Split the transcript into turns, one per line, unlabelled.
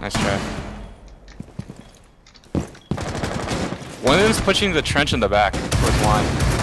Nice try. One of them's pushing the trench in the back towards line.